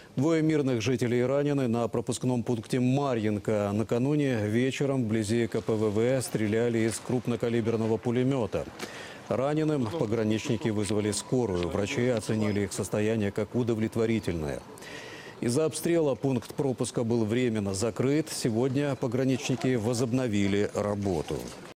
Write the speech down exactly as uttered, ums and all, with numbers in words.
Двое мирных жителей ранены на пропускном пункте Марьинка. Накануне вечером вблизи ка пэ вэ вэ стреляли из крупнокалиберного пулемета. Раненым пограничники вызвали скорую. Врачи оценили их состояние как удовлетворительное. Из-за обстрела пункт пропуска был временно закрыт. Сегодня пограничники возобновили работу.